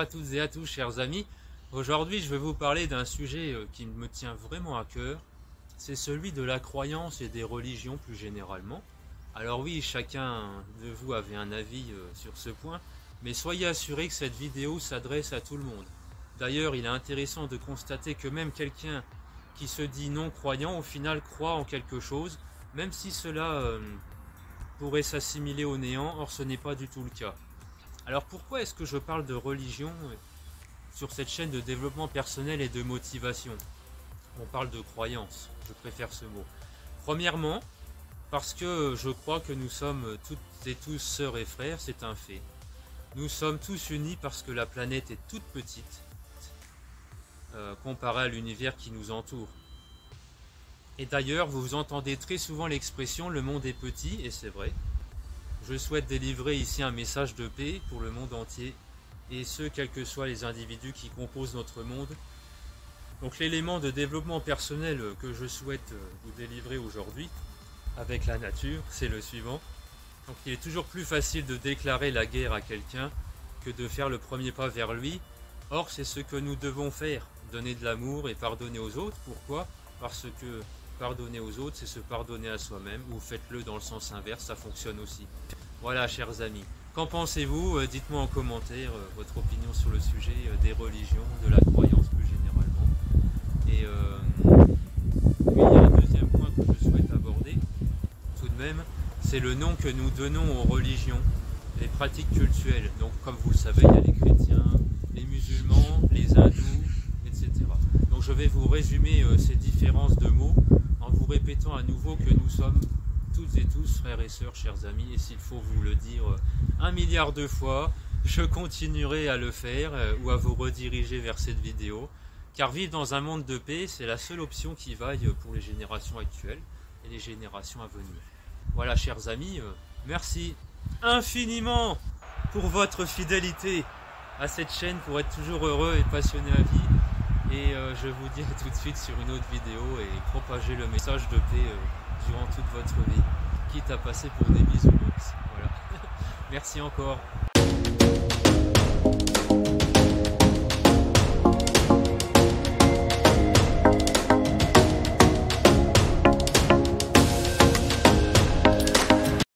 à toutes et à tous, chers amis. Aujourd'hui, je vais vous parler d'un sujet qui me tient vraiment à cœur. C'est celui de la croyance et des religions plus généralement. Alors oui, chacun de vous avait un avis sur ce point, mais soyez assurés que cette vidéo s'adresse à tout le monde. D'ailleurs, il est intéressant de constater que même quelqu'un qui se dit non-croyant, au final croit en quelque chose, même si cela pourrait s'assimiler au néant, or ce n'est pas du tout le cas. Alors pourquoi est-ce que je parle de religion sur cette chaîne de développement personnel et de motivation? On parle de croyance, je préfère ce mot. Premièrement, parce que je crois que nous sommes toutes et tous sœurs et frères, c'est un fait. Nous sommes tous unis parce que la planète est toute petite, comparée à l'univers qui nous entoure. Et d'ailleurs, vous entendez très souvent l'expression « le monde est petit », et c'est vrai. Je souhaite délivrer ici un message de paix pour le monde entier, et ce, quels que soient les individus qui composent notre monde. Donc l'élément de développement personnel que je souhaite vous délivrer aujourd'hui, avec la nature, c'est le suivant. Donc il est toujours plus facile de déclarer la guerre à quelqu'un que de faire le premier pas vers lui. Or, c'est ce que nous devons faire, donner de l'amour et pardonner aux autres. Pourquoi? Parce que pardonner aux autres, c'est se pardonner à soi-même, ou faites-le dans le sens inverse, ça fonctionne aussi. Voilà, chers amis. Qu'en pensez-vous? Dites-moi en commentaire votre opinion sur le sujet des religions, de la croyance plus généralement. Et puis, il y a un deuxième point que je souhaite aborder, tout de même, c'est le nom que nous donnons aux religions, les pratiques cultuelles. Donc, comme vous le savez, il y a les chrétiens, les musulmans, les hindous, etc. Donc, je vais vous résumer ces différences de mots en vous répétant à nouveau que nous sommes toutes et tous frères et sœurs, chers amis, et s'il faut vous le dire 1 milliard de fois, je continuerai à le faire ou à vous rediriger vers cette vidéo, car vivre dans un monde de paix, c'est la seule option qui vaille pour les générations actuelles et les générations à venir. Voilà, chers amis, merci infiniment pour votre fidélité à cette chaîne, pour être toujours heureux et passionné à vie. Et je vous dis à tout de suite sur une autre vidéo et propagez le message de paix durant toute votre vie, quitte à passer pour des bisounours. Voilà. Merci encore.